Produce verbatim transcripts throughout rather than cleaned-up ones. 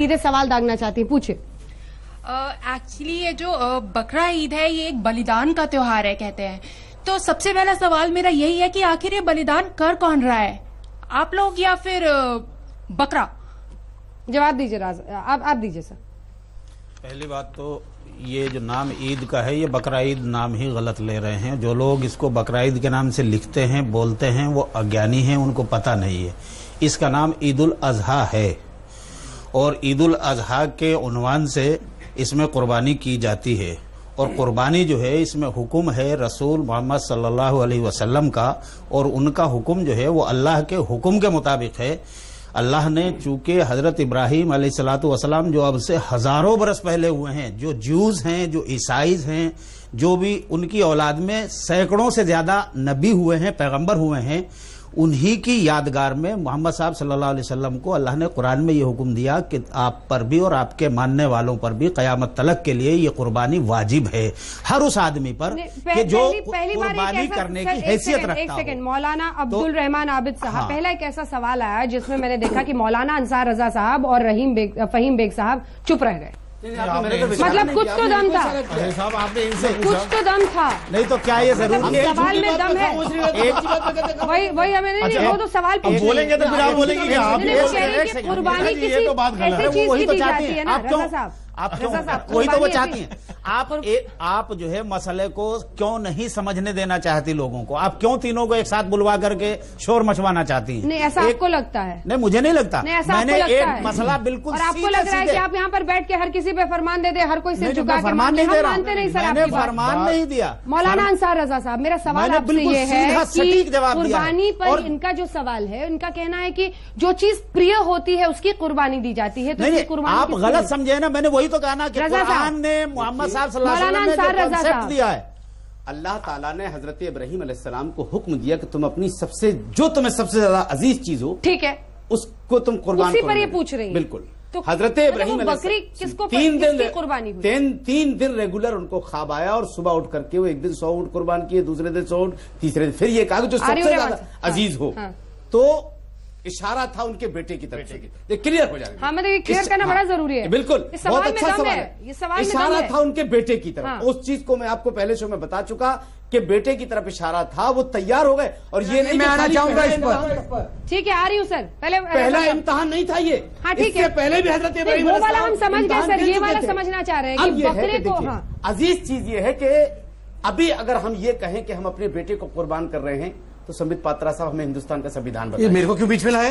सीधे सवाल दागना चाहती हूँ, पूछे। एक्चुअली uh, ये जो uh, बकरा ईद है ये एक बलिदान का त्योहार है कहते हैं, तो सबसे पहला सवाल मेरा यही है कि आखिर ये बलिदान कर कौन रहा है, आप लोग या फिर uh, बकरा? जवाब दीजिए राज, आप आप दीजिए सर। पहली बात तो ये जो नाम ईद का है ये बकरा ईद नाम ही गलत ले रहे हैं। जो लोग इसको बकरा ईद के नाम से लिखते हैं बोलते हैं वो अज्ञानी हैं, उनको पता नहीं है। इसका नाम ईद उल अजहा है और ईद उल अजहा के उन्वान से इसमें कुर्बानी की जाती है और कुर्बानी जो है इसमें हुक्म है रसूल मोहम्मद सल्लल्लाहु अलैहि वसल्लम का और उनका हुक्म जो है वो अल्लाह के हुक्म के मुताबिक है। अल्लाह ने चूंकि हजरत इब्राहिम अलैहिस्सलातु वस्सलाम जो अब से हजारों बरस पहले हुए हैं, जो ज्यूज हैं, जो ईसाईज हैं, जो भी उनकी औलाद में सैकड़ों से ज्यादा नबी हुए हैं, पैगंबर हुए हैं, उन्हीं की यादगार में मोहम्मद साहब सल्लल्लाहु अलैहि वसल्लम को अल्लाह ने कुरान में ये हुक्म दिया कि आप पर भी और आपके मानने वालों पर भी क़यामत तलक के लिए ये कुर्बानी वाजिब है हर उस आदमी पर कि जो कुर्बानी करने की हैसियत रखता हो। एक सेकंड, मौलाना अब्दुल रहमान आबिद साहब, हाँ। पहला एक ऐसा सवाल आया जिसमें मैंने देखा कि मौलाना अंसार रजा साहब और रहीम बेग फहीम बेग साहब चुप रह गए। मतलब कुछ तो दम था साहब, आपने इनसे कुछ तो दम था, नहीं तो क्या ये जरूर सवाल में दम है। वही वही हमें नहीं, वो तो सवाल बोलेंगे तो फिर आप बोलेंगे कुर्बानी किसी ऐसी चीज की दी जाती है ना रजा साहब, आप क्यों, वही तो वो चाहती हैं आप ए, आप जो है मसले को क्यों नहीं समझने देना चाहती लोगों को? आप क्यों तीनों को एक साथ बुलवा करके शोर मचवाना चाहती हैं? नहीं, ऐसा आपको लगता है? नहीं, मुझे नहीं लगता। नहीं, ऐसा मैंने आपको लगता एक है? मसला बिल्कुल और आपको लग रहा है कि आप यहाँ पर बैठ के हर किसी पे फरमान दे दे, हर कोई सिर झुका के फरमान नहीं दे रहा, मानते नहीं सर, मैंने फरमान नहीं दिया। मौलाना अंसार रजा साहब, मेरा सवाल आपसे ये है कि कुर्बानी पर इनका जो सवाल है, उनका कहना है कि जो चीज प्रिय होती है उसकी कुर्बानी दी जाती है, तो कुर्बानी आप गलत समझे ना, मैंने वही तो कहा ना कि कुरान ने मोहम्मद साहब सल्लल्लाहु अलैहि वसल्लम ने जो कॉन्सेप्ट दिया है, अल्लाह ताला ने हजरत इब्राहिम अलैहिस्सलाम को हुक्म दिया कि तुम अपनी सबसे जो तुम्हें सबसे ज्यादा अजीज चीज हो, ठीक है, उसको तुम कुर्बान करो। पर ये पूछ रही है बिल्कुल। तो हजरत इब्राहिम बकरी किसको तीन दिन कुर्बानी हुई? तीन तीन दिन रेगुलर उनको ख्वाब आया और सुबह उठ करके वो एक दिन सौ ऊंट कुर्बान किए, दूसरे दिन सौ ऊंट, तीसरे दिन फिर ये कहा जो सबसे ज्यादा अजीज हो, तो इशारा था उनके बेटे की तरफ से। ये क्लियर हो जाएगा। हाँ, मतलब ये क्लियर करना बड़ा जरूरी है। बिल्कुल, बहुत अच्छा सवाल है। ये सवाल इशारा था उनके बेटे की तरफ। हाँ। उस चीज को मैं आपको पहले शो में बता चुका कि बेटे की तरफ इशारा था, वो तैयार हो गए। और ये नहीं, मैं आना चाहूंगा इस पर। ठीक है, आ रही हूँ सर। पहले पहला इम्तिहान नहीं था ये। हाँ ठीक है, पहले भी हजरत इब्राहिम वो वाला हम समझ गए सर, ये वाला समझना चाह रहे हैं कि बकरे को। अजीज चीज ये है कि अभी अगर हम ये कहें कि हम अपने बेटे को कुर्बान कर रहे हैं तो संबित पात्रा साहब हमें हिंदुस्तान का संविधान बताइए। मेरे को क्यों बीच में लाए?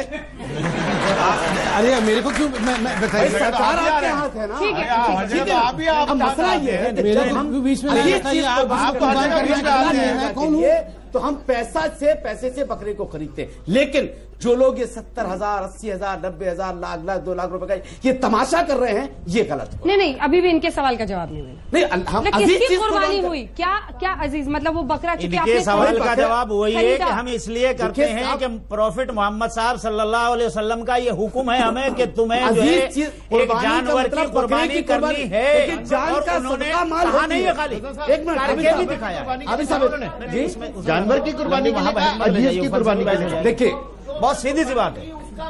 अरे मेरे को क्यों? सरकार आपके हाथ है ना। ठीक है, ठीक है, अभी आप मसला ये है हम बीच में लाए तो हम पैसा से पैसे से बकरे को खरीदते हैं, लेकिन जो लोग ये सत्तर हजार अस्सी हजार नब्बे हजार लाख लाख दो लाख रुपए का ये तमाशा कर रहे हैं, ये गलत है। नहीं नहीं, अभी भी इनके सवाल का जवाब नहीं मिला। नहीं, हम किसकी कुर्बानी हुई? क्या क्या अजीज, मतलब वो बकरा? इनके सवाल का जवाब वही है कि हम इसलिए करते हैं कि प्रॉफिट मोहम्मद साहब सल्लल्लाहु अलैहि वसल्लम का ये हुक्म है हमें कि तुम्हें जो है एक जानवर की कुर्बानी करनी है। उन्होंने कहा नहीं है, खाली एक मिनट भी दिखाया जानवर की कुर्बानी की कुर्बानी। देखिए, बहुत सीधी सी बात है।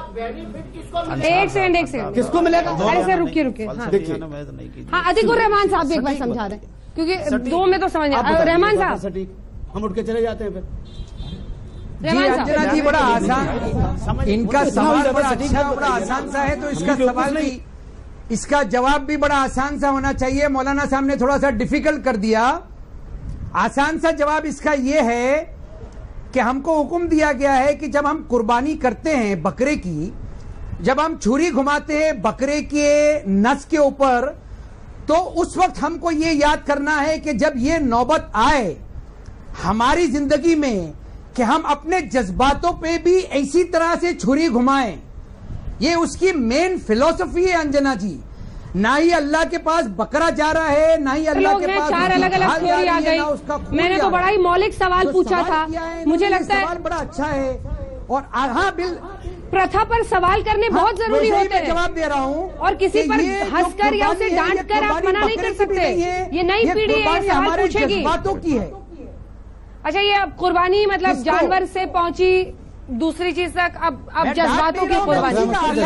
एक सेकंड एक सेकंड किसको मिलेगा? ऐसे रुकिए रुकिए। हाँ देखिए, हाँ, अतिकुर रहमान साहब भी एक बार समझा दें, क्योंकि दो में तो समझ रहमान साहब हम उठ के चले जाते हैं फिर। अंजना जी, बड़ा आसान इनका सवाल बड़ा अच्छा बड़ा आसान सा है, तो इसका सवाल भी इसका जवाब भी बड़ा आसान सा होना चाहिए। मौलाना साहब ने थोड़ा सा डिफिकल्ट कर दिया। आसान सा जवाब इसका ये है कि हमको हुक्म दिया गया है कि जब हम कुर्बानी करते हैं बकरे की, जब हम छुरी घुमाते हैं बकरे के नस के ऊपर, तो उस वक्त हमको ये याद करना है कि जब ये नौबत आए हमारी जिंदगी में कि हम अपने जज्बातों पे भी इसी तरह से छुरी घुमाएं। ये उसकी मेन फिलॉसफी है अंजना जी। ना ही अल्लाह के पास बकरा जा रहा है, ना ही अल्लाह के पास चार अलग अलग स्टोरी आ गई। मैंने तो बड़ा ही मौलिक सवाल तो पूछा था, मुझे लगता है सवाल बड़ा अच्छा है। और हाँ, बिल प्रथा पर सवाल करने हाँ, बहुत जरूरी होते हैं। जवाब दे रहा हूँ और किसी पर हंसकर या उसे डांट कर आप मना नहीं कर सकते। ये नई पीढ़ी है, सवाल पूछेगी। बातों की है। अच्छा, ये कुर्बानी मतलब जानवर से पहुंची दूसरी चीज तक अब अब जज्बातों की कुर्बानी।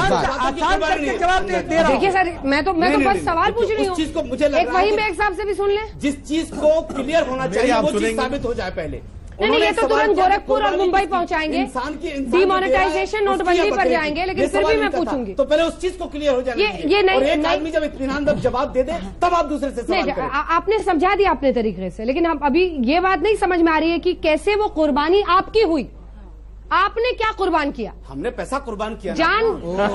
देखिए सर, मैं तो मैं तो बस सवाल पूछ रही हूँ। एक वही बेग साहब से भी सुन लें। जिस चीज को क्लियर होना चाहिए वो चीज साबित हो जाए पहले। नहीं नहीं, ये तो तुरंत गोरखपुर और मुंबई पहुंचाएंगे, डिमोनेटाइजेशन नोटबंदी पर जाएंगे, लेकिन फिर भी मैं पूछूंगी। तो पहले उस चीज को क्लियर हो जाए। ये ये नहीं, एक आदमी जब इत्मीनान जवाब दे दे तब आप दूसरे से सवाल करें। आपने समझा दिया अपने तरीके से, लेकिन हम अभी ये बात नहीं समझ में आ रही है कि कैसे वो कुर्बानी आपकी हुई। आपने क्या कुर्बान किया? हमने पैसा कुर्बान किया, जान।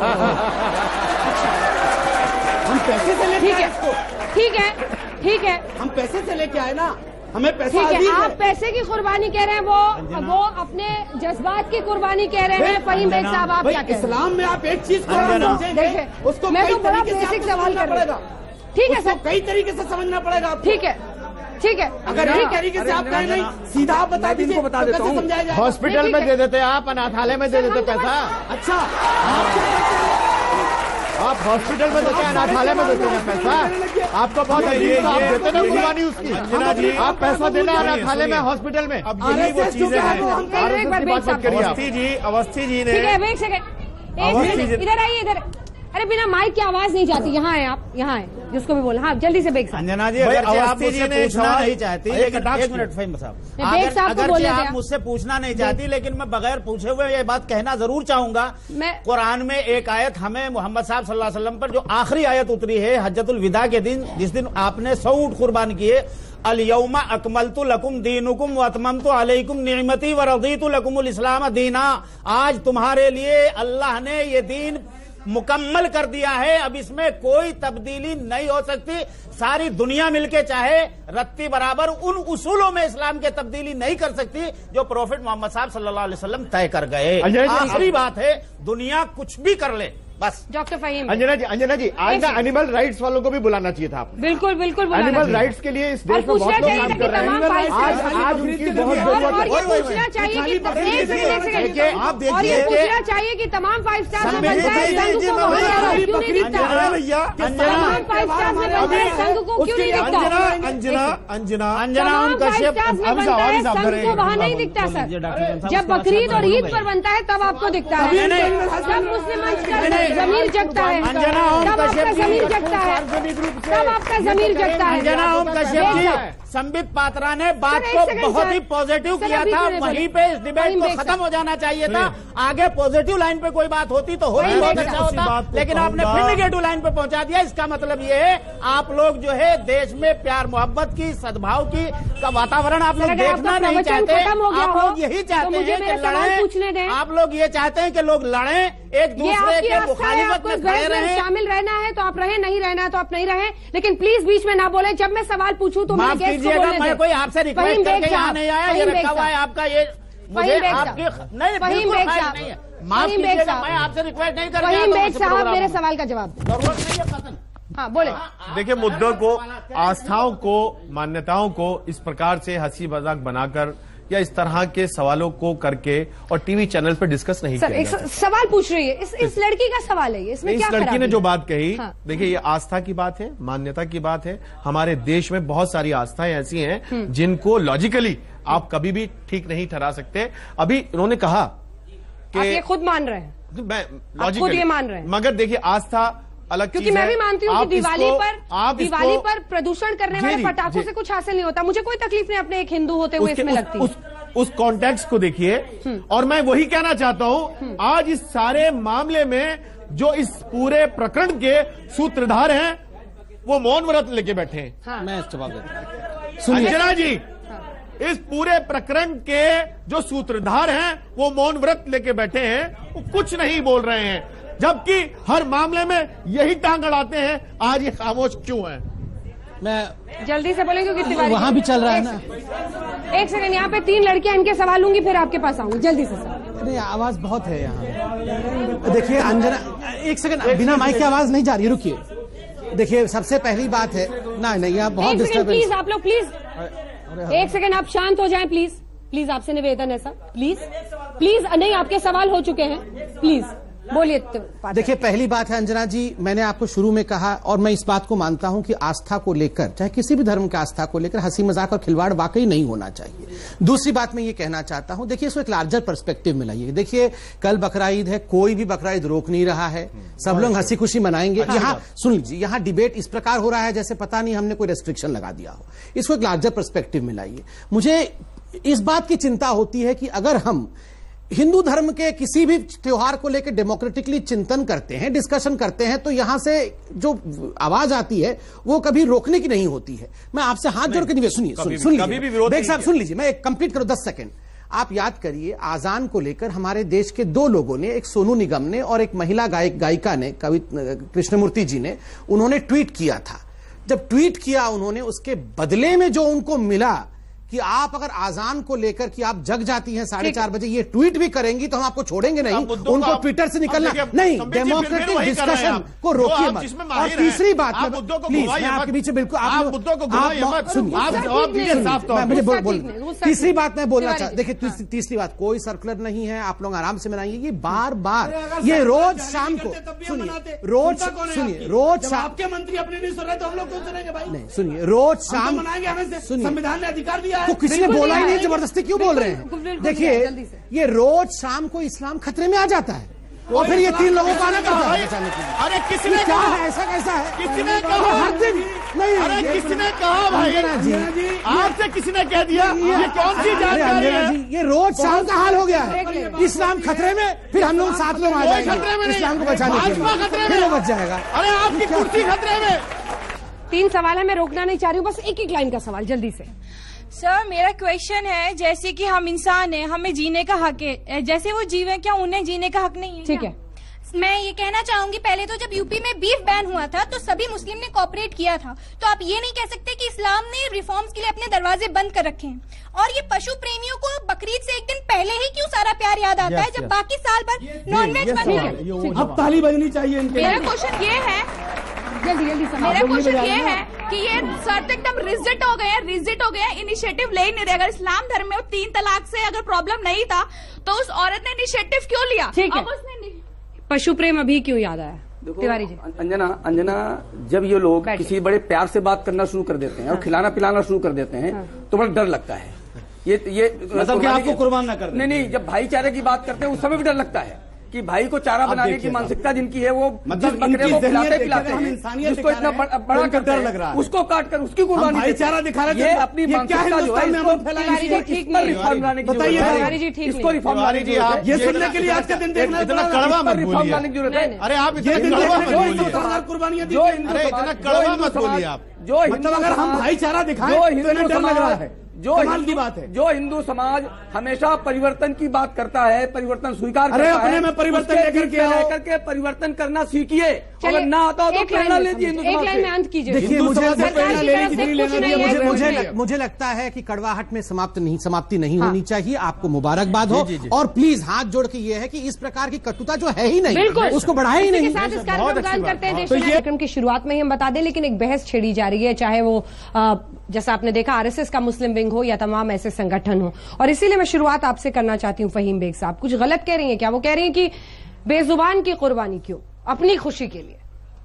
हम पैसे से लेके आए इसको। ठीक है ठीक है, हम पैसे से लेके आए ना, हमें पैसा। ठीक है, आप पैसे की कुर्बानी कह रहे हैं, वो वो अपने जज्बात की कुर्बानी कह रहे हैं। फहीम बेग साहब, आप क्या कह रहे हैं? इस्लाम में आप एक चीज को उसको मैं तो बड़ा बेसिक सवाल कर रहा हूँ। ठीक है सर, कई तरीके से समझना पड़ेगा। ठीक है ठीक है, अगर एक तरीके से आप कहें नहीं, सीधा आप बता दीजिए, इनको बता देता हूँ। हॉस्पिटल में दे देते आप, अनाथालय में दे देते पैसा। अच्छा, आप हॉस्पिटल में देते, अनाथालय में देते हैं पैसा। आपको बहुत अजीब, आप देते ना कुर्बानी उसकी। आप पैसा देना अनाथालय में, हॉस्पिटल में। अब यही वो चीजें हैं। अवस्थी जी, अवस्थी जी ने, एक सेकंड, इधर आइए, इधर। अरे बिना माइक की आवाज नहीं जाती। यहाँ है आप, यहाँ है, जिसको भी बोला। हाँ, जल्दी से बेग साहब। अंजना जी, अगर आप मुझसे पूछना नहीं चाहती, लेकिन एक मिनट फहीम साहब, अगर आप मुझसे पूछना नहीं चाहती, लेकिन मैं बगैर पूछे हुए ये बात कहना जरूर चाहूंगा। कुरान में एक आयत हमें मोहम्मद साहब सल्लल्लाहु अलैहि वसल्लम पर जो आखिरी आयत उतरी है हज्जतुल विदा के दिन, जिस दिन आपने सौ ऊँट कुर्बान किए, अल यौमा अकमलतु लकुम दीनुकुम व अतममतु अलैकुम निअमती व रदीतु लकुमुल इस्लाम दीना। आज तुम्हारे लिए अल्लाह ने ये दीन मुकम्मल कर दिया है, अब इसमें कोई तब्दीली नहीं हो सकती। सारी दुनिया मिलके चाहे रत्ती बराबर उन उसूलों में इस्लाम के तब्दीली नहीं कर सकती जो प्रोफेट मोहम्मद साहब सल्लल्लाहु अलैहि वसल्लम तय कर गए। आखिरी बात है, दुनिया कुछ भी कर ले, बस। डॉक्टर फहीम, अंजना जी, अंजना जी, आज ना एनिमल राइट्स वालों को भी बुलाना चाहिए था आपने। बिल्कुल बिल्कुल, एनिमल राइट्स के लिए इस देश में बहुत लोग काम कर रहे हैं। आज आज उनकी बहुत जरूरत है। पूछना चाहिए कि आप देखिए, पूछना चाहिए कि तमाम फाइव स्टार में बनता है, संघ को क्यों नहीं दिखता? तमाम फाइव स्टार में बनता है, संघ को क्यों नहीं दिखता? अंजना अंजना अंजना कश्यप, संघ को वहाँ नहीं दिखता सर। जब बकरीद और ईद पर बनता है तब आपको दिखता है, जब मुस्लिम मंच का जमीर जगता है, तब आपका जमीर जगता है, तब आपका जमीर जगता है। अंजना ओम कश्यप जी, संबित पात्रा ने बात को बहुत ही पॉजिटिव किया था, वहीं पे इस डिबेट को खत्म हो जाना चाहिए था। आगे पॉजिटिव लाइन पे कोई बात होती तो हो ही बहुत अच्छा होता, लेकिन आपने फिर निगेटिव लाइन पे पहुंचा दिया। इसका मतलब ये है, आप लोग जो है देश में प्यार मोहब्बत की, सद्भाव की का वातावरण आप लोग देखना नहीं चाहते। आप लोग यही चाहते हैं कि लड़ें, आप लोग ये चाहते हैं कि लोग लड़ें, एक दूसरे के मुखालिफत में खड़े रहें। शामिल रहना है तो आप रहें, नहीं रहना है तो आप नहीं रहें, लेकिन प्लीज बीच में ना बोले। जब मैं सवाल पूछूं तो माफ कीजिएगा, मैं कोई आपसे रिक्वेस्ट करके यहाँ नहीं आया, ये रखा हुआ है आपका, ये मुझे आपकी नहीं, बिल्कुल नहीं है। माफ कीजिएगा, मैं आपसे रिक्वेस्ट नहीं कर रहा। फहीम बेग साहब, मेरे सवाल का जवाब जरूरत नहीं है पसंद। हाँ बोले। देखिए, मुद्दों को, आस्थाओं को, मान्यताओं को इस प्रकार से हंसी मजाक बनाकर या इस तरह के सवालों को करके और टीवी चैनल पर डिस्कस नहीं सर, किया। एक सवाल पूछ रही है, इस इस लड़की का सवाल है, इसमें क्या इस लड़की ने जो बात कही, हाँ। देखिए, ये आस्था की बात है, मान्यता की बात है। हमारे देश में बहुत सारी आस्थाएं ऐसी हैं जिनको लॉजिकली आप कभी भी ठीक नहीं ठहरा सकते। अभी उन्होंने कहा कि ये खुद मान रहे हैं, मैं खुद ये मान रहे हैं, मगर देखिए, आस्था अलग, क्योंकि मैं भी मानती हूँ कि दिवाली पर दिवाली पर प्रदूषण करने वाले पटाखों से कुछ हासिल नहीं होता। मुझे कोई तकलीफ नहीं अपने एक हिंदू होते हुए इसमें लगती है। उस कॉन्टेक्स्ट को देखिए, और मैं वही कहना चाहता हूं, आज इस सारे मामले में जो इस पूरे प्रकरण के सूत्रधार हैं वो मौन व्रत लेके बैठे हैं। हाँ। मैं जवाब देता हूं। अंजना जी, इस पूरे प्रकरण के जो सूत्रधार हैं वो मौन व्रत लेके बैठे हैं, वो कुछ नहीं बोल रहे हैं, जबकि हर मामले में यही टांग अड़ाते हैं। आज ये खामोश क्यों है? मैं जल्दी से बोलेंगे क्योंकि वहां भी चल रहा है ना। एक सेकंड, यहाँ पे तीन लड़कियां, इनके सवाल लूंगी, फिर आपके पास आऊंगी। जल्दी से सर। नहीं, आवाज बहुत है यहाँ। देखिए अंजना, एक सेकंड, बिना माइक की आवाज नहीं जा रही, रुकिए। देखिए, सबसे पहली बात है ना, नहीं, यहाँ बहुत डिस्टर्बेंस। प्लीज आप लोग, प्लीज एक सेकंड, आप शांत हो जाएं प्लीज। प्लीज आपसे निवेदन है सर, प्लीज प्लीज। नहीं, आपके सवाल हो चुके हैं, प्लीज बोलिए। देखिए, पहली बात है अंजना जी, मैंने आपको शुरू में कहा और मैं इस बात को मानता हूं कि आस्था को लेकर, चाहे किसी भी धर्म की आस्था को लेकर हंसी मजाक और खिलवाड़ वाकई नहीं होना चाहिए। दूसरी बात मैं ये कहना चाहता हूं, देखिए इसको एक लार्जर पर्सपेक्टिव में लाइए। देखिए कल बकरा ईद है, कोई भी बकरा ईद रोक नहीं रहा है, सब लोग हंसी खुशी मनाएंगे। यहाँ सुन लीजिए, यहाँ डिबेट इस प्रकार हो रहा है जैसे पता नहीं हमने कोई रेस्ट्रिक्शन लगा दिया हो। इसको एक लार्जर पर्सपेक्टिव में लाइए। मुझे इस बात की चिंता होती है कि अगर हम हिंदू धर्म के किसी भी त्योहार को लेकर डेमोक्रेटिकली चिंतन करते हैं, डिस्कशन करते हैं, तो यहां से जो आवाज आती है वो कभी रोकने की नहीं होती है। मैं आपसे हाथ जोड़ के निवेदन, सुनिए सुन, सुन लीजिए बेग साहब, सुन लीजिए, मैं एक कंप्लीट करूं दस सेकंड। आप याद करिए, आजान को लेकर हमारे देश के दो लोगों ने, एक सोनू निगम ने और एक महिला गायक गायिका ने, कवि कृष्णमूर्ति जी ने, उन्होंने ट्वीट किया था। जब ट्वीट किया उन्होंने, उसके बदले में जो उनको मिला कि आप अगर आजान को लेकर कि आप जग जाती हैं साढ़े चार बजे ये ट्वीट भी करेंगी तो हम आपको छोड़ेंगे नहीं, उनको ट्विटर से निकलना नहीं, डेमोक्रेटिक डिस्कशन को रोकिए मत। और तीसरी बात, प्लीज मैं आपके बीच बिल्कुल आप मुद्दों को मुझे बोल तीसरी बात मैं बोलना चाहता, देखिए तीसरी बात, कोई सर्कुलर नहीं है, आप लोग आराम से मनाइए। ये बार बार, ये रोज शाम को, सुनिए रोज सुनिए रोज शाम, आपके मंत्री अपने नहीं सुन रहे तो हम लोग क्यों सुनेंगे भाई? नहीं सुनिए, रोज शाम मनाएंगे, संविधान ने अधिकार दिया तो किसी ने बोला ही नहीं, जबरदस्ती क्यों बोल रहे हैं? देखिए ये रोज शाम को इस्लाम खतरे में आ जाता है और फिर ये तीन लोगों को आना पड़ता है बचाने के लिए। अरे किसी ने क्या है, ऐसा कैसा है? किसी ने कहा हर दिन नहीं, अरे किसी ने कहा भाई जी, आपसे किसी ने कह दिया ये कौन सी जानकारी है? ये रोज शाम का हाल हो गया है। इस्लाम खतरे में, फिर हम लोग सात लोग आ जाएंगे इस्लाम को बचाने के लिए, फिर वो बच जाएगा। अरे आपकी कुर्सी खतरे में। तीन सवाल है, मैं रोकना नहीं चाह रही हूँ, बस एक एक लाइन का सवाल जल्दी से। सर मेरा क्वेश्चन है, जैसे कि हम इंसान हैं, हमें जीने का हक है, जैसे वो जीवे, क्या उन्हें जीने का हक नहीं है? ठीक है, मैं ये कहना चाहूंगी, पहले तो जब यूपी में बीफ बैन हुआ था तो सभी मुस्लिम ने कोऑपरेट किया था, तो आप ये नहीं कह सकते कि इस्लाम ने रिफॉर्म्स के लिए अपने दरवाजे बंद कर रखे हैं। और ये पशु प्रेमियों को बकरीद से एक दिन पहले ही क्यों सारा प्यार याद आता है जब बाकी साल भर नॉनवेज बन गया? अब ताली बजनी चाहिए इनके। मेरा क्वेश्चन ये है, जल्दी जल्दी मेरा क्वेश्चन ये है कि ये सर तो एकदम रिजिट हो गए, रिजिट हो गया, इनिशिएटिव ले ही नहीं रहे। अगर इस्लाम धर्म में तीन तलाक से अगर प्रॉब्लम नहीं था तो उस औरत ने इनिशिएटिव क्यों लिया? ठीक है, अब उसने पशु प्रेम अभी क्यों याद आया? तिवारी जी, अंजना अंजना जब ये लोग किसी बड़े प्यार से बात करना शुरू कर देते हैं और खिलाना पिलाना शुरू कर देते हैं तो बड़ा डर लगता है। ये ये मतलब कि आपको कुर्बान ना कर, नहीं नहीं, जब भाईचारे की बात करते हैं उस समय भी डर लगता है कि भाई को चारा बनाने की मानसिकता जिनकी है, वो मतलब बकरे को खिलाते पिलाते हैं, जिसको इतना बड़ा करते हैं, लग रहा है उसको काट कर उसकी कुर्बानी भाईचारा दिखा रहे हैं। ये अपनी मानसिकता जो है इसको रिफॉर्म लाने की जरूरत है, इसको रिफॉर्म लाने की जरूरत है। ये सुनने के लिए आज का दिन देखना, इतना कड़वा मत रिफॉर्म लाने की जरूरत है। अरे आप इतना कुर्बानियां दी, इतना कड़वा मत बोलिए आप। जो मतलब अगर हम भाईचारा दिखाएं तो इन्हें डर लग रहा है, जो कमाल की बात है। जो हिंदू समाज हमेशा परिवर्तन की बात करता है, परिवर्तन स्वीकार करता है, अपने में परिवर्तन लेकर के लेकर के परिवर्तन करना सीखिए, अगर ना आता हो तो प्रेरणा लीजिए हिंदू समाज से। अंत कीजिए। देखिए मुझे मुझे मुझे लगता है कि कड़वाहट में समाप्त नहीं समाप्ति नहीं होनी चाहिए। आपको मुबारकबाद हो और प्लीज हाथ जोड़ के ये है कि इस प्रकार की कटुता जो है ही नहीं, उसको बढ़ाए ही नहीं। साथ इस कार्यक्रम करते हैं, कार्यक्रम की शुरुआत में ही हम बता दें, लेकिन एक बहस छेड़ी जा रही है, चाहे वो जैसा आपने देखा आरएसएस का मुस्लिम विंग हो या तमाम ऐसे संगठन हो, और इसीलिए मैं शुरुआत आपसे करना चाहती हूं। फहीम बेग साहब कुछ गलत कह रही हैं क्या? वो कह रही हैं कि बेजुबान की कुर्बानी क्यों, अपनी खुशी के लिए?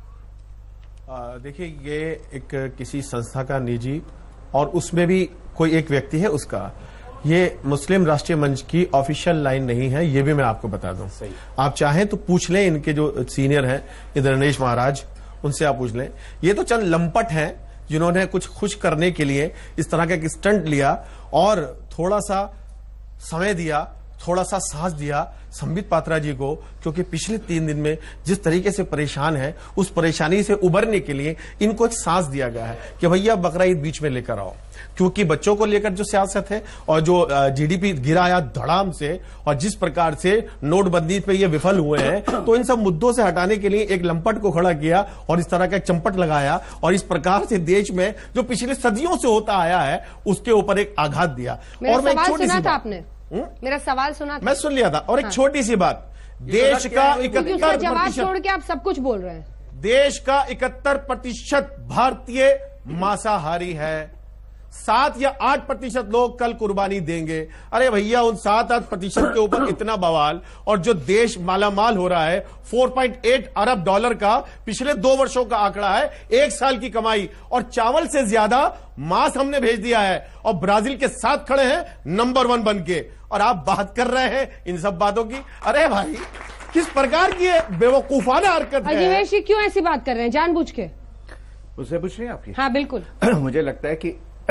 देखिए ये एक किसी संस्था का निजी और उसमें भी कोई एक व्यक्ति है उसका, ये मुस्लिम राष्ट्रीय मंच की ऑफिशियल लाइन नहीं है, ये भी मैं आपको बता दूं। आप चाहें तो पूछ लें, इनके जो सीनियर हैं इंद्रनेश महाराज, उनसे आप पूछ लें। ये तो चंद लंपट हैं जिन्होंने कुछ खुश करने के लिए इस तरह का एक स्टंट लिया और थोड़ा सा समय दिया, थोड़ा सा सांस दिया संबित पात्रा जी को, क्योंकि पिछले तीन दिन में जिस तरीके से परेशान है उस परेशानी से उबरने के लिए इनको एक सांस दिया गया है कि भैया बकरा ईद बीच में लेकर आओ, क्योंकि बच्चों को लेकर जो सियासत है और जो जीडीपी गिरा आया धड़ाम से और जिस प्रकार से नोटबंदी पे ये विफल हुए हैं, तो इन सब मुद्दों से हटाने के लिए एक लंपट को खड़ा किया और इस तरह का एक चंपट लगाया और इस प्रकार से देश में जो पिछले सदियों से होता आया है उसके ऊपर एक आघात दिया। और मैं एक छोटी सी बात, मेरा सवाल सुना था, मैं सुन लिया था। और एक हाँ। छोटी सी बात, देश का इकहत्तर जवाब छोड़ के आप सब कुछ बोल रहे हैं। देश का इकहत्तर प्रतिशत भारतीय मांसाहारी है, सात या आठ प्रतिशत लोग कल कुर्बानी देंगे। अरे भैया, उन सात आठ प्रतिशत के ऊपर इतना बवाल, और जो देश मालामाल हो रहा है चार पॉइंट आठ अरब डॉलर का पिछले दो वर्षों का आंकड़ा है, एक साल की कमाई, और चावल से ज्यादा मांस हमने भेज दिया है, और ब्राजील के साथ खड़े हैं नंबर वन बन के, और आप बात कर रहे हैं इन सब बातों की। अरे भाई, किस प्रकार की बेवकूफाना हरकत है। अजीवेश जी क्यों ऐसी बात कर रहे हैं जानबूझ के? उससे पूछ रहे हैं आपकी? हाँ बिल्कुल। मुझे लगता है कि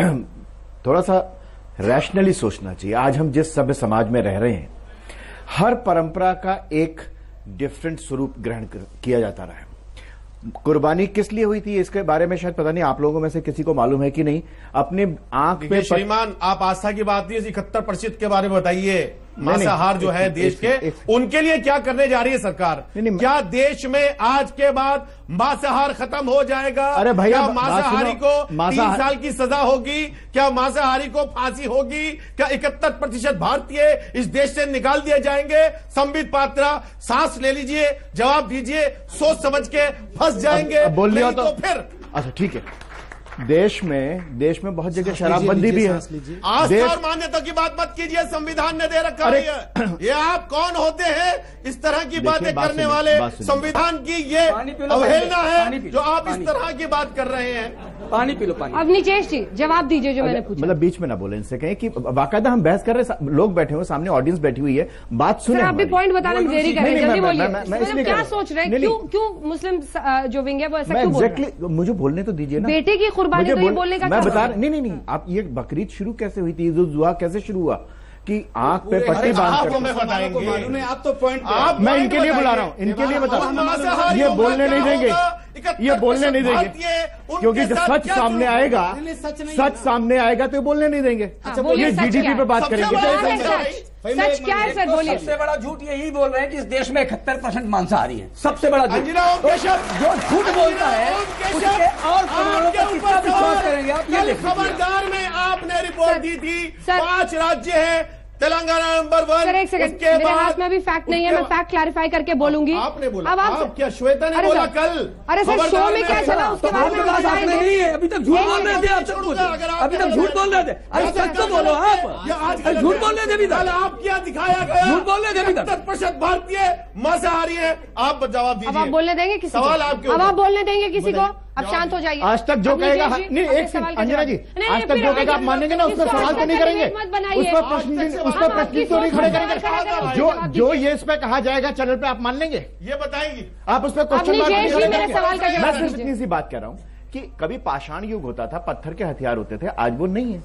थोड़ा सा रैशनली सोचना चाहिए। आज हम जिस सभ्य समाज में रह रहे हैं, हर परंपरा का एक डिफरेंट स्वरूप ग्रहण किया जाता रहा है। कुर्बानी किस लिए हुई थी इसके बारे में शायद पता नहीं आप लोगों में से किसी को मालूम है कि नहीं। अपने आंख पे श्रीमान, आप आस्था की बात नहीं, इकहत्तर प्रतिशत के बारे में बताइए। मांसाहार जो है देश के, उनके लिए क्या करने जा रही है सरकार? क्या देश में आज के बाद मांसाहार खत्म हो जाएगा? अरे भैया, क्या मांसाहारी को तीन साल की सजा होगी? क्या मांसाहारी को फांसी होगी? क्या इकहत्तर प्रतिशत भारतीय इस देश से निकाल दिए जाएंगे? संबित पात्रा, सांस ले लीजिए, जवाब दीजिए, सोच समझ के फंस जाएंगे। बोल लिया तो फिर अच्छा ठीक है। देश में देश में बहुत जगह शराबबंदी भी है। आस्था और मान्यता की बात मत कीजिए, संविधान ने दे रखा है। ये आप कौन होते हैं इस तरह की बातें करने वाले? संविधान की ये अवहेलना है जो आप इस तरह की बात कर रहे हैं। पानी पी लो, पानी। अब निचेश जी जवाब दीजिए जो मैंने पूछा। मतलब बीच में ना बोले, इनसे कहें कि बाकायदा हम बहस कर रहे हैं, लोग बैठे हुए सामने, ऑडियंस बैठी हुई है, बात सुने। आप भी पॉइंट बताने में देरी करें, जल्दी बोलिए। मैं इसलिए क्या सोच रहे हैं? क्यों क्यों मुस्लिम जो विंग है वो ऐसा क्यों बोल रहा है? मुझे बोलने तो दीजिए ना। बेटे की कुर्बानी तो ये बोलने का मैं बता नहीं नहीं नहीं आप ये बकरीद शुरू कैसे हुई थी, ईद उल जुहा कैसे शुरू हुआ कि आंख पे पट्टी बांध कर? बताएंगे आप तो पॉइंट आप मैं इनके लिए बुला रहा हूँ, इनके लिए बता रहा हूँ। ये बोलने नहीं देंगे, ये बोलने नहीं देंगे, क्योंकि जब सच सामने आएगा, सच सामने आएगा तो ये बोलने नहीं देंगे। ये जीडीपी पे बात करेंगे। सच क्या है सर, बोलिए। सबसे बड़ा झूठ यही बोल रहे हैं कि इस देश में इकहत्तर परसेंट मांसाहारी है। सबसे बड़ा झूठ। जो झूठ बोलता है उसके और प्रमाणों पर कितना विश्वास करेंगे आप? ये खबरदार में आपने रिपोर्ट दी थी, पांच राज्य हैं, तेलंगाना नंबर वन। सर एक सेकंड, मेरे हाथ में अभी फैक्ट नहीं है, मैं फैक्ट क्लैरिफाई करके बोलूंगी। आपने बोला, अब आप क्या श्वेता ने बोला कल? अरे सर शो में क्या चला उसके बारे में नहीं है। अभी तक झूठ बोल रहे थे आप, सब कुछ अभी तक झूठ बोल रहे थे। अरे सच तो बोलो आप, झूठ बोल रहे थे अभी तक। आप क्या दिखाया गया? झूठ बोल रहे थे अभी तक। सत्तर प्रतिशत भारतीय मांसाहारी है। आप जवाब दीजिए। अब आप बोलने देंगे किसी सवाल को? आपके अब आप बोलने देंगे किसी को? अब शांत हो जाइए। आज तक जो कहेगा, नहीं एक सेकंड अंजना जी, आज तक जो कहेगा आप मानेंगे ना, उस पर सवाल तो नहीं करेंगे, उस पर प्रश्न उस पर प्रश्न तो नहीं खड़े करेंगे। जो जो ये इस पे कहा जाएगा चैनल पे आप मान लेंगे? ये बताएंगे आप उस पर क्वेश्चन मार्क नहीं करेंगे। मैं सिर्फ इतनी सी बात कर रहा हूं कि कभी पाषाण युग होता था, पत्थर के हथियार होते थे, आज वो नहीं है।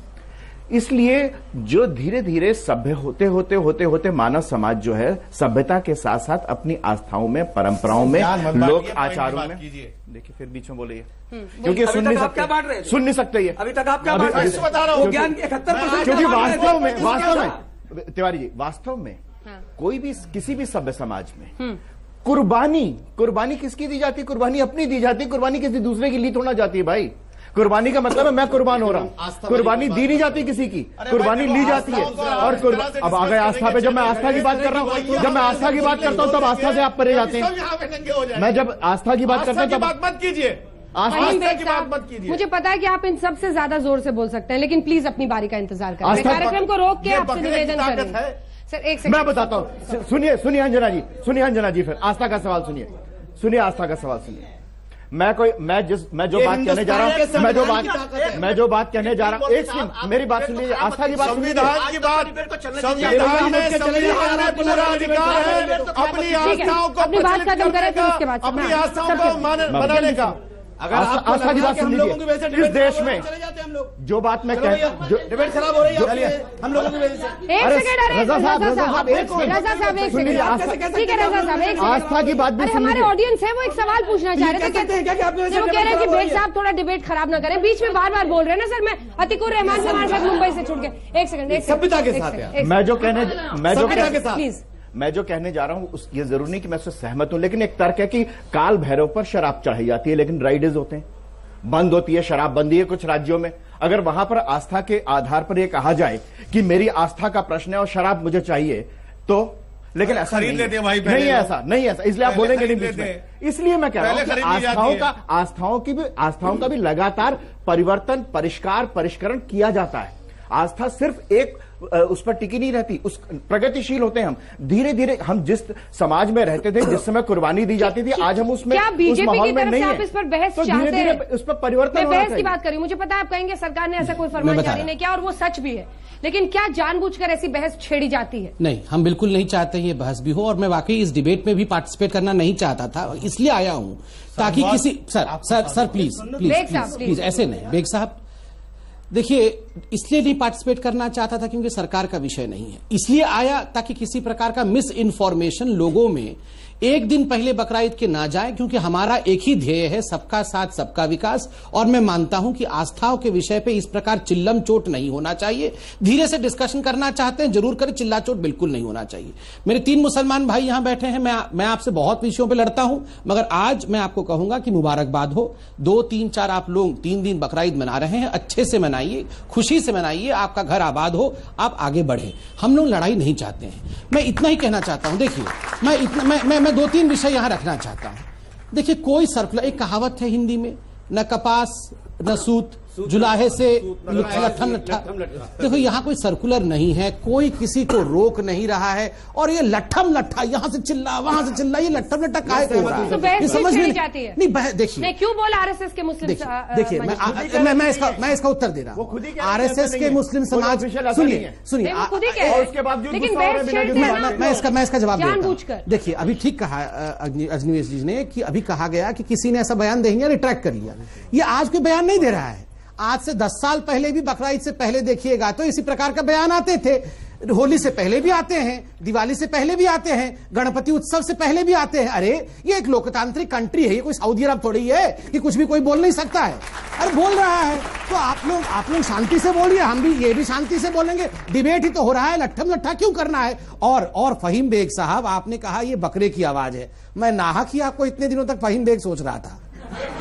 इसलिए जो धीरे धीरे सभ्य होते होते होते होते मानव समाज जो है सभ्यता के साथ साथ अपनी आस्थाओं में, परंपराओं में, लोक आचारों में, देखिए फिर बीच में बोलिए क्योंकि सुन नहीं सकते, सुन नहीं सकते ये अभी तक आप क्या बात बता रहा हूँ? ज्ञान इकहत्तर परसेंट क्योंकि वास्तव में वास्तव में तिवारी जी, वास्तव में कोई भी किसी भी सभ्य समाज में कुर्बानी कुर्बानी किसकी दी जाती? कुर्बानी अपनी दी जाती, कुर्बानी किसी दूसरे की ली थोड़ा जाती है भाई। कुर्बानी का मतलब है मैं कुर्बान हो रहा हूं, कुर्बानी दी नहीं जाती किसी की, कुर्बानी ली जाती है। और अब आ गए आस्था पे। जब मैं आस्था की बात कर रहा हूं, जब मैं आस्था की बात करता हूं तब आस्था से आप परे जाते हैं। मैं जब आस्था की बात करता हूं तब बात मत कीजिए, आस्था की बात मत कीजिए। मुझे पता है कि आप इन सबसे ज्यादा जोर से बोल सकते हैं, लेकिन प्लीज अपनी बारी का इंतजार करें। कार्यक्रम को रोक के आपसे निवेदन करें। सर एक सेकंड मैं बताता हूं, सुनिए सुनिए अंजना जी, सुनिए अंजना जी, फिर आस्था का सवाल सुनिए, सुनिए आस्था का सवाल सुनिए। मैं कोई मैं जिस मैं जो बात कहने जा रहा हूँ, मैं जो बात मैं जो बात कहने जा रहा हूँ, एक सेकंड मेरी बात सुनिए, आस्था की बात सुनिए। संविधान की बात, संविधान में संविधान में पूरा अधिकार है अपनी आस्थाओं को अपनी बात खत्म करें फिर उसके बाद अपनी आस्थाओं को बनाने का। अगर आस्था की बात सुन लीजिए, इस देश में जो बात मैं कह डिबेट खराब हो रही है हम लोगों की वजह से। एक सेकंड, अरे रजा साहब रजा साहब एक सेकंड, रजा साहब एक सेकंड, ठीक है रजा साहब एक सेकंड। आस्था की बात भी सुन लीजिए। हमारे ऑडियंस है वो एक सवाल पूछना चाह रहे थे, वो कह रहे हैं कि बेग साहब थोड़ा डिबेट खराब ना करें, बीच में बार बार बोल रहे हैं ना सर। मैं अतिकुर रहमान से हमारे साथ मुंबई से छुट गए। एक सेकंड, एक सभ्यता के साथ मैं जो कहने मैं जो प्लीज मैं जो कहने जा रहा हूं उस ये जरूरी नहीं कि मैं उससे सहमत हूं, लेकिन एक तर्क है कि काल भैरव पर शराब चढ़ाई जाती है लेकिन ड्राई डेज होते हैं, बंद होती है, शराब बंदी है कुछ राज्यों में। अगर वहां पर आस्था के आधार पर यह कहा जाए कि मेरी आस्था का प्रश्न है और शराब मुझे चाहिए, तो लेकिन ऐसा खरीद लेते हैं भाई, नहीं ऐसा नहीं ऐसा इसलिए आप बोलेंगे नहीं बीच में। इसलिए मैं कह रहा हूं कि आस्थाओं का आस्थाओं की भी आस्थाओं का भी लगातार परिवर्तन, परिष्कार, परिष्करण किया जाता है। आस्था सिर्फ एक उस पर टिकी नहीं रहती, उस प्रगतिशील होते हैं हम। धीरे धीरे हम जिस समाज में रहते थे, जिस समय कुर्बानी दी जाती थी, आज हम उसमें उस माहौल में नहीं है। इस पर बहस तो धीरे धीरे उस पर परिवर्तन होना चाहिए। बहस की बात करी, मुझे पता है आप कहेंगे सरकार ने ऐसा कोई फरमान जारी नहीं किया और वो सच भी है, लेकिन क्या जानबूझकर ऐसी बहस छेड़ी जाती है? नहीं, हम बिल्कुल नहीं चाहते ये बहस भी हो, और मैं वाकई इस डिबेट में भी पार्टिसिपेट करना नहीं चाहता था, इसलिए आया हूं ताकि किसी sir sir sir please please please ऐसे नहीं बेग साहब, देखिए इसलिए नहीं पार्टिसिपेट करना चाहता था क्योंकि सरकार का विषय नहीं है, इसलिए आया ताकि किसी प्रकार का मिस इन्फॉर्मेशन लोगों में एक दिन पहले बकरा ईद के ना जाए, क्योंकि हमारा एक ही ध्येय है, सबका साथ सबका विकास। और मैं मानता हूं कि आस्थाओं के विषय पे इस प्रकार चिल्लम चोट नहीं होना चाहिए। धीरे से डिस्कशन करना चाहते हैं जरूर करें, चिल्ला चोट बिल्कुल नहीं होना चाहिए। मेरे तीन मुसलमान भाई यहां बैठे हैं, मैं मैं आपसे बहुत विषयों पर लड़ता हूं, मगर आज मैं आपको कहूंगा कि मुबारकबाद हो। दो तीन चार आप लोग तीन दिन बकरा ईद मना रहे हैं, अच्छे से मनाइए, खुशी से मनाइए, आपका घर आबाद हो, आप आगे बढ़े। हम लोग लड़ाई नहीं चाहते हैं, मैं इतना ही कहना चाहता हूं। देखिए मैं इतना मैं, मैं, मैं दो तीन विषय यहां रखना चाहता हूं। देखिए कोई सर्कुलर, एक कहावत है हिंदी में, न कपास न सूत, जुलाहे से लट्ठम लट्ठा। देखो यहाँ कोई सर्कुलर नहीं है, कोई किसी को रोक नहीं रहा है, और ये लट्ठम लट्ठा यहाँ से चिल्ला वहां से चिल्ला, ये लट्ठम लट्ठा काहे को हो रहा है? ये समझ में जाती है नहीं। देखिए क्यों बोला आरएसएस के मुस्लिम, देखिए मैं मैं मैं इसका मैं इसका उत्तर दे रहा हूँ। आरएसएस के मुस्लिम समाज, सुनिए सुनिए, मैं इसका मैं इसका जवाब देता हूँ। देखिए अभी ठीक कहा अजनीवेश जी ने कि अभी कहा गया कि किसी ने ऐसा बयान दे दिया, रिट्रैक्ट कर लिया। ये आज कोई बयान नहीं दे रहा है, आज से दस साल पहले भी, बकरा ईद से पहले देखिएगा तो इसी प्रकार का बयान आते थे। होली से पहले भी आते हैं, दिवाली से पहले भी आते हैं, गणपति उत्सव से पहले भी आते हैं। अरे ये एक लोकतांत्रिक कंट्री है, ये कोई सऊदी अरब थोड़ी है कि कुछ भी कोई बोल नहीं सकता है। अरे बोल रहा है तो आप लोग आप लोग शांति से बोलिए, हम भी ये भी शांति से बोलेंगे। डिबेट ही तो हो रहा है, लट्ठम लट्ठा क्यों करना है? और और फहीम बेग साहब, आपने कहा ये बकरे की आवाज है, मैं नाहक ही आपको इतने दिनों तक फहीम बेग सोच रहा था।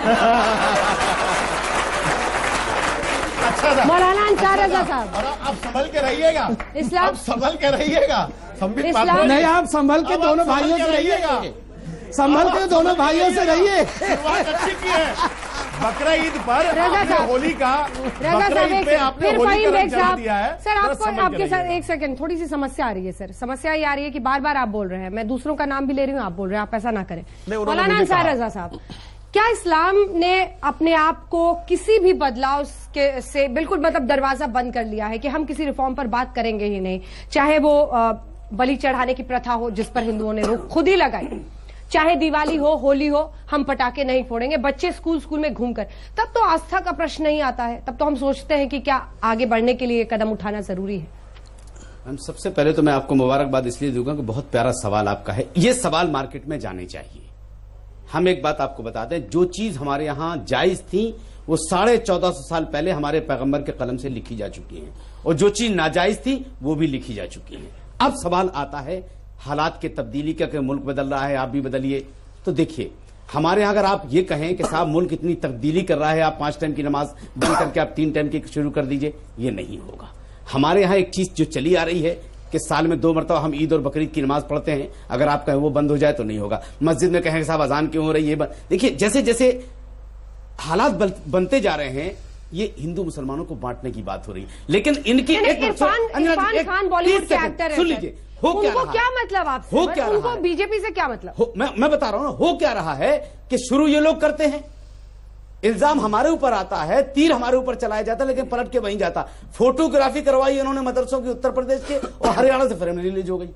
मौलाना अंसार रजा साहब, आप संभल के रहिएगा, इस्लाम संभल के रहिएगा, नहीं आप संभल के दोनों भाइयों से रहिएगा, संभल के दोनों भाइयों से रहिए। अच्छी की है बकरा ईद पर होली का, रजा साहब फिर फहीम बेग साहब, सर आपको आपके साथ एक सेकंड थोड़ी सी समस्या आ रही है सर। समस्या ये आ रही है कि बार बार आप बोल रहे हैं, मैं दूसरों का नाम भी ले रही हूँ, आप बोल रहे हैं, आप ऐसा ना करें। मौलाना अंसार रजा साहब, क्या इस्लाम ने अपने आप को किसी भी बदलाव के से बिल्कुल मतलब दरवाजा बंद कर लिया है कि हम किसी रिफॉर्म पर बात करेंगे ही नहीं, चाहे वो बलि चढ़ाने की प्रथा हो जिस पर हिंदुओं ने रोक खुद ही लगाई, चाहे दिवाली हो, होली हो, हम पटाखे नहीं फोड़ेंगे, बच्चे स्कूल स्कूल में घूमकर, तब तो आस्था का प्रश्न नहीं आता है। तब तो हम सोचते हैं कि क्या आगे बढ़ने के लिए कदम उठाना जरूरी है। हम सबसे पहले तो मैं आपको मुबारकबाद इसलिए दूंगा कि बहुत प्यारा सवाल आपका है, ये सवाल मार्केट में जाने चाहिए। हम एक बात आपको बता दें, जो चीज हमारे यहाँ जायज थी वो साढ़े चौदह सौ साल पहले हमारे पैगंबर के कलम से लिखी जा चुकी है, और जो चीज नाजायज थी वो भी लिखी जा चुकी है। अब सवाल आता है हालात के तब्दीली का, कि मुल्क बदल रहा है, आप भी बदलिए। तो देखिए हमारे यहाँ अगर आप ये कहें कि साहब मुल्क इतनी तब्दीली कर रहा है, आप पांच टाइम की नमाज बंद करके आप तीन टाइम की शुरू कर दीजिए, ये नहीं होगा। हमारे यहाँ एक चीज जो चली आ रही है कि साल में दो मरतबा हम ईद और बकरीद की नमाज पढ़ते हैं, अगर आप कहें वो बंद हो जाए तो नहीं होगा। मस्जिद में कहें साहब अजान क्यों हो रही है, देखिए जैसे जैसे हालात बनते जा रहे हैं, ये हिंदू मुसलमानों को बांटने की बात हो रही है। लेकिन इनकी एक इरफान खान बॉलीवुड के एक्टर है, सुन लीजिए, हो क्या रहा, क्या मतलब आपसे, हो क्या उनको बीजेपी से क्या मतलब? मैं मैं बता रहा हूं ना, हो क्या रहा है कि शुरू ये लोग करते हैं, इल्जाम हमारे ऊपर आता है, तीर हमारे ऊपर चलाया जाता है, लेकिन पलट के वहीं जाता। फोटोग्राफी करवाई इन्होंने मदरसों की उत्तर प्रदेश के, और हरियाणा से फिल्म रिलीज हो गई,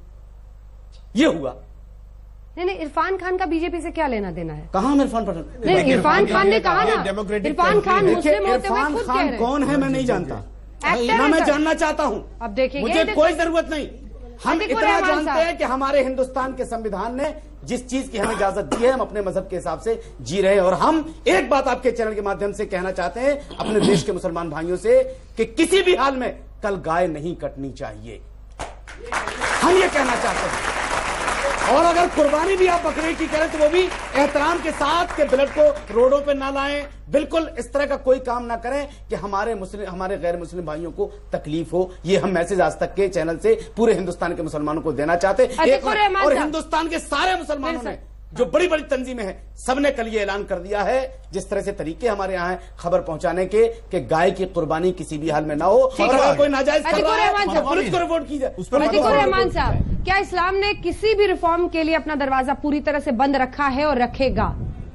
ये हुआ। नहीं नहीं, इरफान खान का बीजेपी से क्या लेना देना है? कहाँ हम इरफान पठान? नहीं, इरफान खान ने कहा ना, इरफान खान मुस्लिम होते हुए खुद कह रहे हैं। कौन है मैं नहीं जानता, ना मैं जानना चाहता हूँ, अब देखिए मुझे कोई जरूरत नहीं। हम इतना जानते हैं कि हमारे हिंदुस्तान के संविधान ने जिस चीज की हमें इजाजत दी है, हम अपने मजहब के हिसाब से जी रहे हैं। और हम एक बात आपके चैनल के माध्यम से कहना चाहते हैं अपने देश के मुसलमान भाइयों से कि किसी भी हाल में कल गाय नहीं कटनी चाहिए, हम ये कहना चाहते हैं। और अगर कुर्बानी भी आप बकरीद की करें तो वो भी एहतराम के साथ के ब्लड को रोडों पे ना लाएं, बिल्कुल इस तरह का कोई काम ना करें कि हमारे मुस्लिम हमारे गैर मुस्लिम भाइयों को तकलीफ हो। ये हम मैसेज आज तक के चैनल से पूरे हिंदुस्तान के मुसलमानों को देना चाहते हैं। और हिंदुस्तान के सारे मुसलमानों ने, जो बड़ी बड़ी तंजीमें हैं, सबने कल ये ऐलान कर दिया है, जिस तरह से तरीके हमारे यहाँ हैं खबर पहुंचाने के, कि गाय की कुर्बानी किसी भी हाल में ना हो, और अगर कोई नाजायज कर रहा है तो पुलिस को रिपोर्ट की जाए। रहमान साहब, क्या इस्लाम ने किसी भी रिफॉर्म के लिए अपना दरवाजा पूरी तरह से बंद रखा है और रखेगा?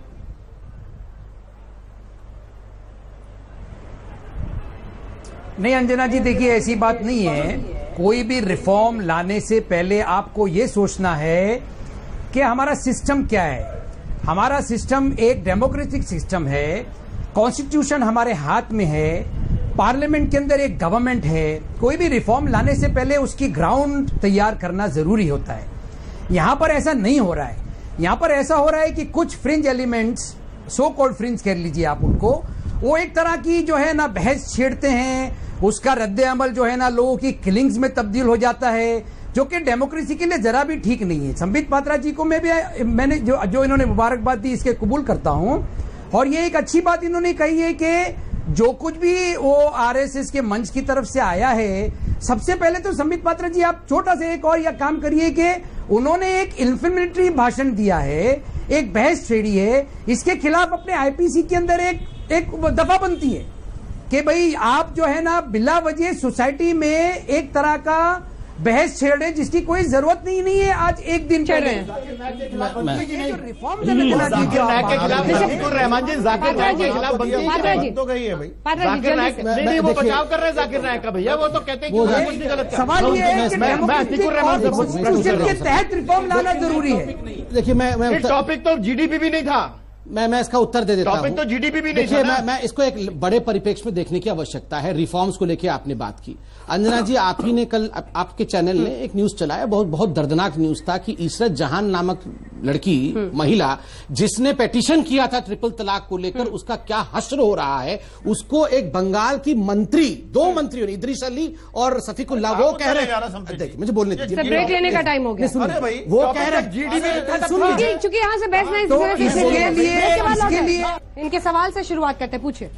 नहीं अंजना जी, देखिए ऐसी बात नहीं है। कोई भी रिफॉर्म लाने से पहले आपको ये सोचना है कि हमारा सिस्टम क्या है। हमारा सिस्टम एक डेमोक्रेटिक सिस्टम है, कॉन्स्टिट्यूशन हमारे हाथ में है, पार्लियामेंट के अंदर एक गवर्नमेंट है। कोई भी रिफॉर्म लाने से पहले उसकी ग्राउंड तैयार करना जरूरी होता है। यहां पर ऐसा नहीं हो रहा है। यहां पर ऐसा हो रहा है कि कुछ fringe elements, so called fringe कह लीजिए आप उनको, वो एक तरह की जो है ना बहस छेड़ते हैं, उसका रद्द अमल जो है ना लोगों की किलिंग्स में तब्दील हो जाता है, जो कि डेमोक्रेसी के लिए जरा भी ठीक नहीं है। संबित पात्रा जी को मैं भी मैंने जो जो इन्होंने मुबारकबाद दी, इसके कबूल करता हूं। और ये एक अच्छी बात इन्होंने कही है कि जो कुछ भी वो आरएसएस के मंच की तरफ से आया है, सबसे पहले तो संबित पात्रा जी आप छोटा सा एक और यह काम करिए कि उन्होंने एक इन्फ्लेमेटरी भाषण दिया है, एक बहस छेड़ी है, इसके खिलाफ अपने आईपीसी के अंदर एक एक दफा बनती है कि भाई आप जो है ना बिला वजह सोसाइटी में एक तरह का बहस छेड़ रहे जिसकी कोई जरूरत नहीं नहीं है। आज एक दिन छेड़ रहे हैं रिफॉर्म रहमान जी, जाकिर नायक के खिलाफ बंदी तो गई है भाई। जाकिर नायक नहीं, वो बचाव कर रहे हैं जाकिर नायक का भैया, वो तो कहते हैं कि कुछ नहीं गलत। सवाल ये है कि के तहत रिफॉर्म लाना जरूरी है। देखिए मैं टॉपिक तो जीडीपी भी नहीं था, मैं मैं इसका उत्तर दे देता हूं। टॉपिक तो जीडीपी भी नहीं। देखिए मैं मैं इसको एक बड़े परिप्रेक्ष्य में देखने की आवश्यकता है। रिफॉर्म्स को लेकर आपने बात की अंजना जी, आप ही ने कल आपके चैनल ने एक न्यूज चलाया, बहुत बहुत दर्दनाक न्यूज था कि इसरत जहान नामक लड़की महिला जिसने पेटिशन किया था ट्रिपल तलाक को लेकर, उसका क्या हश्र हो रहा है। उसको एक बंगाल की मंत्री, दो मंत्रियों ने, इदरीस अली और सफीकुल्लाह, वो कह रहे हैं, देखिए मुझे बोलने दीजिए, ब्रेक लेने का टाइम हो गया। वो कह रहे हैं चूंकि यहाँ से बहस नहीं, इसके लिए इनके सवाल से शुरुआत करते, पूछिए।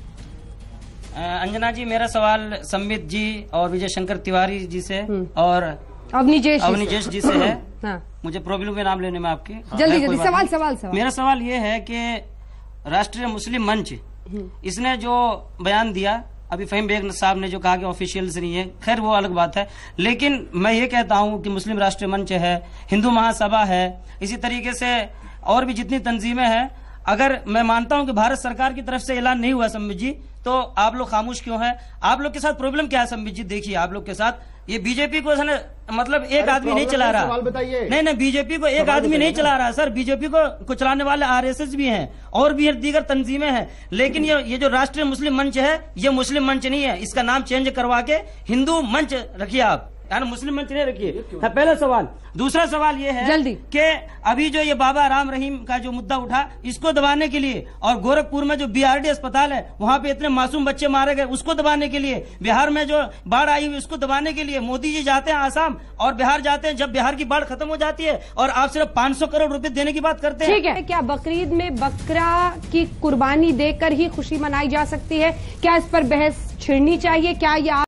अंजना जी, मेरा सवाल संबित जी और विजय शंकर तिवारी जी से और अवनीजेश अवनीजेश जी से है। हाँ। मुझे प्रॉब्लम में नाम लेने में आपके जल्दी जल्दी सवाल सवाल सवाल मेरा सवाल ये है कि राष्ट्रीय मुस्लिम मंच, इसने जो बयान दिया अभी फहीम बेग साहब ने जो कहा कि ऑफिशियल से नहीं है, खैर वो अलग बात है, लेकिन मैं ये कहता हूँ कि मुस्लिम राष्ट्रीय मंच है, हिंदू महासभा है, इसी तरीके से और भी जितनी तंजीमें हैं, अगर मैं मानता हूं कि भारत सरकार की तरफ से ऐलान नहीं हुआ संबित जी, तो आप लोग खामोश क्यों हैं? आप लोग के साथ प्रॉब्लम क्या है संबित जी? देखिए आप लोग के साथ ये बीजेपी को मतलब एक आदमी नहीं चला रहा, नहीं नहीं बीजेपी को एक आदमी नहीं चला रहा सर, बीजेपी को, को चलाने वाले आरएसएस भी हैं और भी दीगर तंजीमें हैं, लेकिन ये ये जो राष्ट्रीय मुस्लिम मंच है ये मुस्लिम मंच नहीं है, इसका नाम चेंज करवा के हिंदू मंच रखिए आप, यानी मुस्लिम मंच नहीं रखिए। पहला सवाल। दूसरा सवाल ये है जल्दी कि अभी जो ये बाबा राम रहीम का जो मुद्दा उठा, इसको दबाने के लिए, और गोरखपुर में जो बीआरडी अस्पताल है वहां पे इतने मासूम बच्चे मारे गए, उसको दबाने के लिए, बिहार में जो बाढ़ आई हुई उसको दबाने के लिए मोदी जी जाते हैं आसाम और बिहार जाते हैं, जब बिहार की बाढ़ खत्म हो जाती है और आप सिर्फ पांच सौ करोड़ रुपए देने की बात करते हैं। ठीक है, क्या बकरीद में बकरा की कुर्बानी देकर ही खुशी मनाई जा सकती है? क्या इस पर बहस छिड़नी चाहिए? क्या ये